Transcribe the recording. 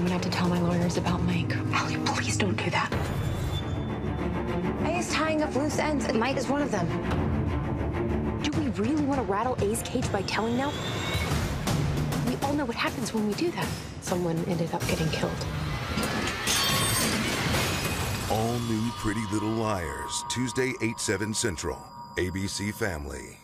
I'm gonna have to tell my lawyers about Mike. Allie, please don't do that. A is tying up loose ends, and Mike is one of them. Do we really want to rattle A's cage by telling now? We all know what happens when we do that. Someone ended up getting killed. All new Pretty Little Liars, Tuesday, 8/7 Central. ABC Family.